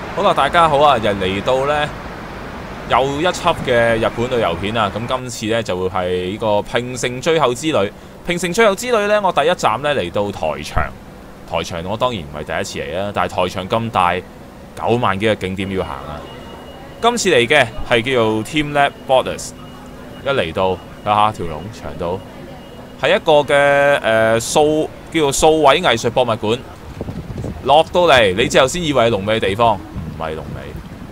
好啦，大家好啊！又嚟到呢又一輯嘅日本旅遊片啊！咁今次呢，就會係呢個平成最後之旅。平成最後之旅呢，我第一站呢嚟到台場。台場我當然唔係第一次嚟啦，但係台場咁大，9萬幾個景點要行啊！今次嚟嘅係叫做 teamLab Borders， 一嚟到睇下條龍長到，係一個嘅叫做數位藝術博物館。落到嚟，你之後先以為係龍尾嘅地方，唔係龍尾，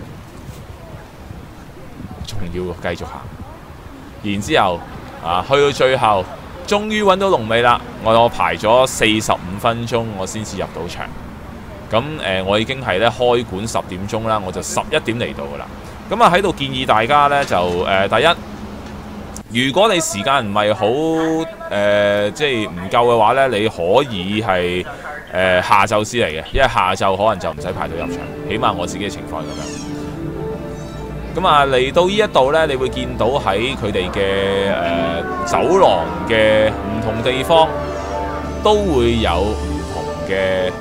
仲要繼續行。然之後去到最後，終於揾到龍尾啦！我排咗45分鐘，我先至入到場。咁我已經係咧開館10點鐘啦，我就11點嚟到噶啦。咁喺度建議大家呢，就第一，如果你時間唔係好即係唔夠嘅話呢，你可以係下晝先嚟嘅，因為下晝可能就唔使排隊入場，起碼我自己嘅情況係咁樣。咁嚟到呢一度呢，你會見到喺佢哋嘅走廊嘅唔同地方都會有唔同嘅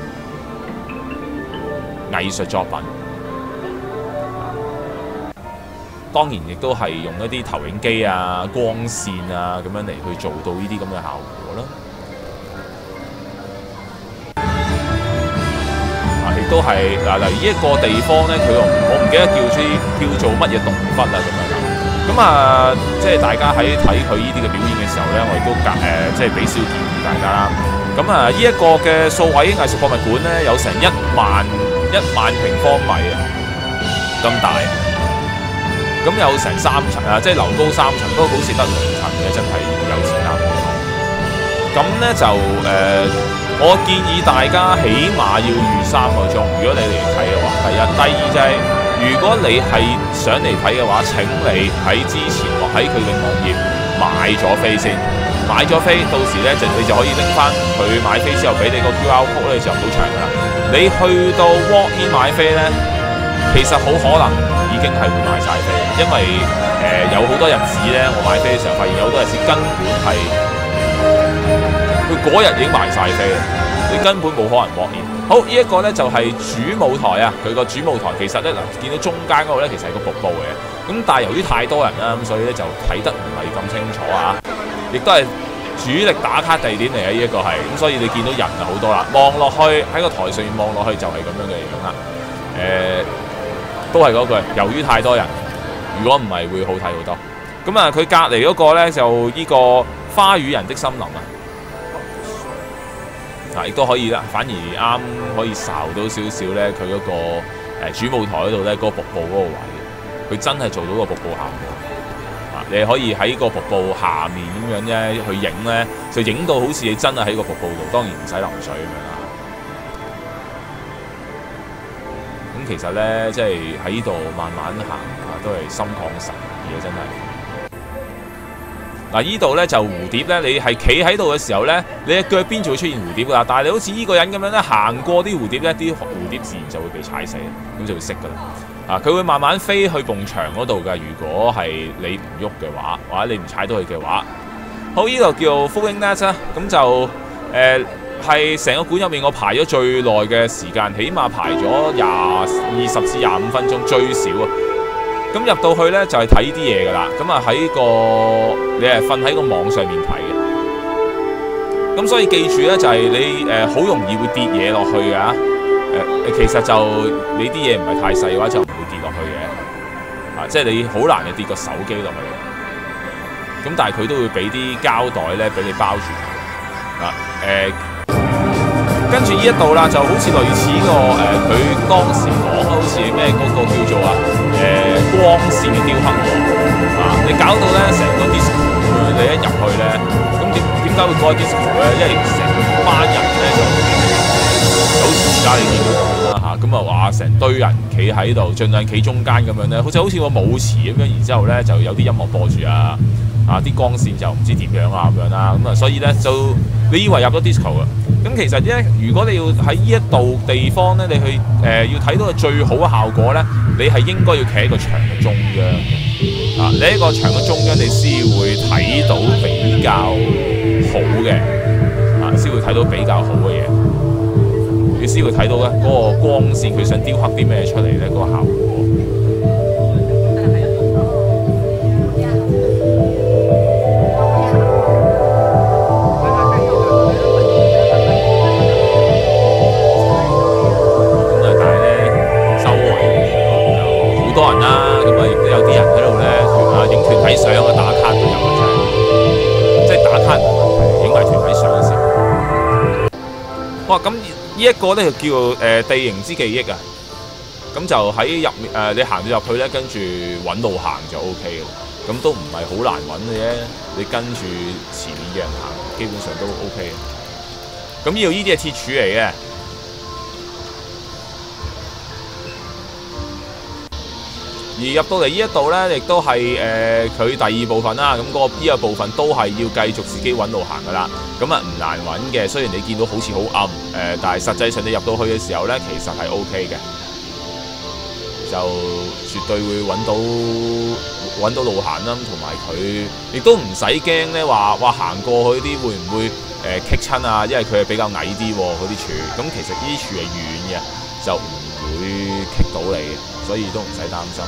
藝術作品。當然亦都係用一啲投影機啊、光線啊咁樣嚟去做到呢啲咁嘅效果啦。亦都係例如呢一個地方咧，我唔記得叫做乜嘢洞窟啊咁樣啦。咁即係大家喺睇佢呢啲嘅表演嘅時候咧，我亦都即係俾少建議大家啦。咁呢一個嘅數位藝術博物館咧，有成1萬平方米啊咁大。咁有成3層啊，即係樓高3層，不過好似得2層嘅，真係有錢啦。咁咧就我建議大家起碼要預3個鐘。如果你嚟睇嘅話，第一、第二就係如果你係想嚟睇嘅話，請你喺之前或喺佢嘅網頁買咗飛先，買咗飛，到時咧你就可以拎翻佢買飛之後俾你個 QR code 咧，就入到場噶啦。你去到 walk in 買飛咧，其實好可能已經係會賣晒飛，因為有好多日子咧，我買飛嘅時候發現有好多日子根本係佢嗰日已經賣晒飛啦，你根本冇可能walk in。好，呢一個咧就係主舞台啊，佢個主舞台其實咧見到中間嗰度咧其實係個瀑布嘅，咁但係由於太多人啦，咁所以咧就睇得唔係咁清楚啊，亦都係主力打卡地點嚟嘅呢一個係，咁所以你見到人就好多啦，望落去喺個台上面望落去就係咁樣嘅樣啦，都係嗰句，由於太多人，如果唔係會好睇好多。咁佢隔離嗰個咧就呢個花與人的森林啊。亦都可以啦，反而啱可以睄到少少咧，佢嗰個主舞台嗰度咧，嗰個瀑布嗰個位，佢真係做到個瀑布效果。你可以喺個瀑布下面咁樣咧去影咧，就影到好似你真係喺個瀑布度，當然唔使淋水咁樣啦。咁其實咧，即係喺呢度慢慢行都係心曠神怡嘅，真係。呢度咧就蝴蝶咧，你係企喺度嘅時候咧，你嘅腳邊就會出現蝴蝶噶啦。但係你好似呢個人咁樣咧，行過啲蝴蝶咧，啲蝴蝶自然就會被踩死，咁就會熄噶啦。佢會慢慢飛去埲牆嗰度㗎。如果係你唔喐嘅話，或者你唔踩到佢嘅話，好，呢度叫 Floating Net 啦。咁就係成個館入面我排咗最耐嘅時間，起碼排咗20至25分鐘最少啊。咁入到去咧就係睇呢啲嘢㗎啦，咁你係瞓喺個網上面睇嘅，咁所以記住咧就係你好容易會跌嘢落去㗎，其實就你啲嘢唔係太細嘅話就唔會跌落去嘅，即係你好難跌個手機落去，咁但係佢都會俾啲膠袋咧俾你包住，跟住呢一度啦，就好似類似呢個佢當時講好似咩嗰個叫做光線嘅雕刻喎，你搞到咧成個 disco 你一入去咧，咁點解會改 disco 咧？因為成班人咧就好似而家你見到咁啦嚇，咁話成堆人企喺度，盡量企中間咁樣咧，好似個舞池咁樣，然之後咧就有啲音樂播住啲光線就唔知點樣咁樣啦，咁所以咧就你以為入咗 disco 啊？咁其實咧，如果你要喺呢一度地方咧，你去要睇到嘅最好嘅效果咧，你係應該要企喺個牆嘅中央嘅，你喺個牆嘅中央，你先會睇到比較好嘅，先會睇到比較好嘅嘢。 你先會睇到咧嗰個光線，佢想雕刻啲咩出嚟咧，嗰個效果。多人啦，咁啊亦都有啲人喺度咧，影團體相啊、打卡都有嘅，即係打卡唔係問題，影埋團體相先。哇！咁呢一個咧就叫做地形之記憶啊。咁就喺入面你行到入去咧，跟住揾路行就 O K 嘅。咁都唔係好難揾嘅啫，你跟住前面嘅人行，基本上都 O K 嘅。咁呢度呢啲係鐵柱嚟嘅。而入到嚟呢一度呢，亦都係佢第二部分啦。咁呢個部分都係要繼續自己揾路行噶啦。咁啊唔難揾嘅，雖然你見到好似好暗但係實際上你入到去嘅時候呢，其實係 O K 嘅，就絕對會揾到路行啦。同埋佢亦都唔使驚呢話行過去啲會唔會棘親啊？因為佢係比較矮啲嗰啲柱。咁其實呢啲柱係軟嘅，就唔會棘到你嘅，所以都唔使擔心。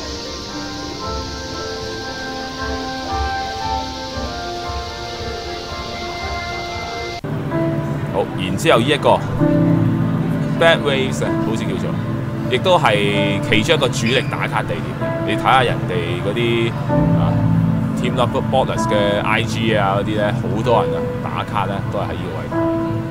好，然之後呢一個 Bad Waves 好似叫做，亦都係其中一個主力打卡地點。你睇下人哋嗰啲Team Up Borders 嘅 IG 啊嗰啲咧，好多人打卡咧都係喺呢個位。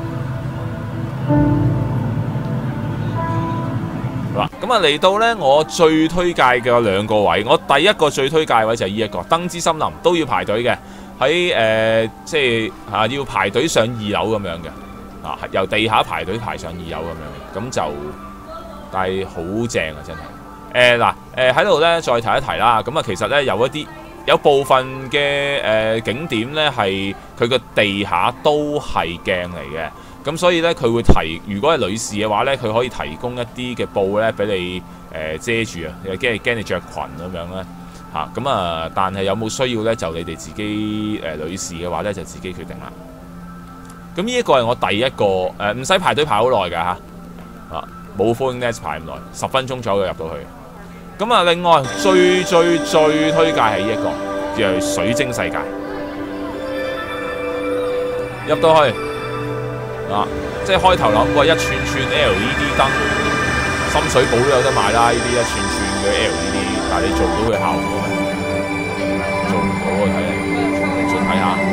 嗱，咁啊嚟到咧，我最推介嘅兩個位，我第一個最推介位就係呢一個燈之森林，都要排隊嘅，喺即係要排隊上2樓咁樣嘅。由地下排隊排上2樓咁樣，咁就但係好正啊！真係喺度咧，再提一提啦。咁啊，其實咧有部分嘅景點咧係佢個地下都係鏡嚟嘅，咁所以咧佢會如果係女士嘅話咧，佢可以提供一啲嘅布咧俾你遮住啊，驚你着裙咁樣咧嚇。咁啊，但係有冇需要咧？就你哋自己女士嘅話咧，就自己決定啦。咁呢一個係我第一個唔使排隊排好耐㗎嚇，冇 Floating Nest 排咁耐，10分鐘左右入到去。咁啊，另外最推介係呢一個叫做水晶世界。入到去即係開頭諗過一串串 LED 燈，深水埗都有得賣啦。呢啲一串串嘅 LED， 但係你做唔到佢效果咩？做唔到啊！睇嚟，再睇下。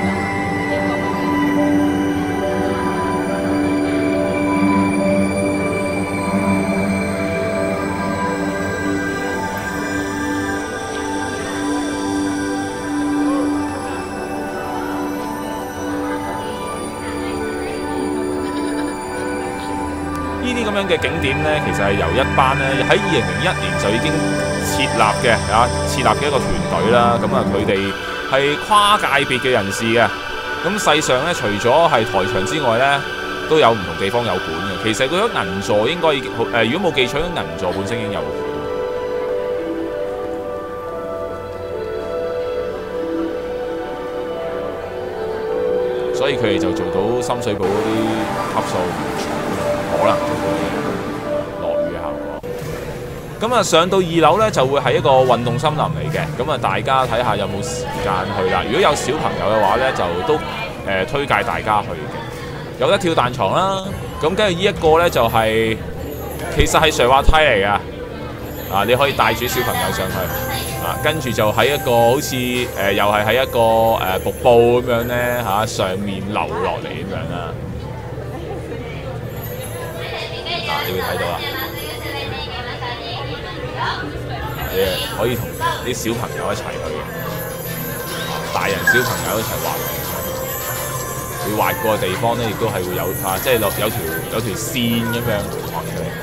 呢啲咁樣嘅景點呢，其實係由一班呢喺2001年就已經設立嘅一個團隊啦。咁啊，佢哋係跨界別嘅人士嘅。咁世上呢，除咗係台場之外呢，都有唔同地方有館嘅。其實佢嗰銀座應該已經如果冇記錯，銀座本身已經有館。所以佢哋就做到深水埗嗰啲級數。可能做到嘅落雨嘅效果。咁啊，上到2樓呢，就會係一個運動森林嚟嘅。咁啊，大家睇下有冇時間去啦。如果有小朋友嘅話呢，就都推介大家去嘅。有得跳彈床啦。咁跟住呢一個呢，就係其實係上滑梯嚟㗎。你可以帶住小朋友上去。跟住就喺一個好似又係喺一個瀑布咁樣呢，上面流落嚟咁樣啦。你會睇到啦，你可以同啲小朋友一齊去嘅，大人小朋友一齊滑。你滑過嘅地方咧，亦都係會有即係有條線咁樣畫出嚟。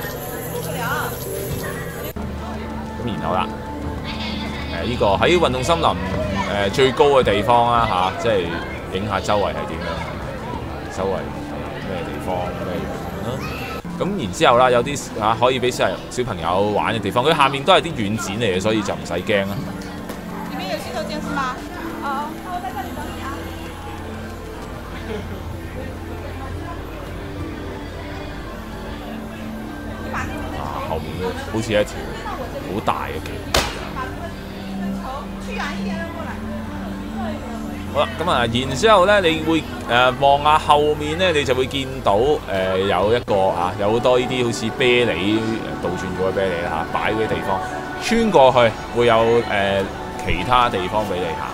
咁然後啦，呢個喺運動森林最高嘅地方啦即係影下周圍係點樣，周圍咩地方咩樣啦。咁然之後啦，有啲可以俾小朋友玩嘅地方，佢下面都係啲軟展嚟嘅，所以就唔使驚啦。裡面有洗手間是嗎？好，我在這裡等你啊。 面好似一條好大嘅橋。好啦，咁啊，然之後咧，你會望下後面咧，你就會見到有一個有好多呢啲好似啤梨倒轉咗嘅啤梨啦擺嗰啲地方，穿過去會有其他地方俾你行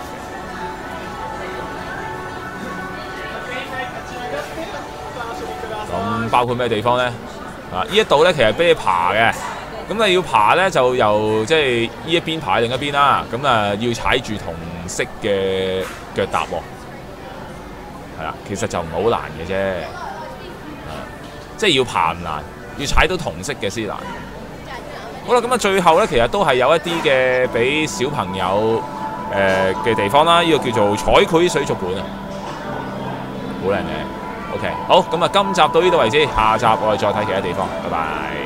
嘅。咁包括咩地方咧？呢一度咧其實俾你爬嘅。咁你要爬咧，就由即係呢一邊爬另一邊啦。咁要踩住同色嘅腳踏喎，係啦，其實就唔係好難嘅啫，即係要爬唔難，要踩到同色嘅先難。好啦，咁最後咧，其實都係有一啲嘅俾小朋友嘅地方啦。呢個叫做彩繪水族館啊，好靚嘅。OK， 好，咁今集到呢度為止，下集我哋再睇其他地方，拜拜。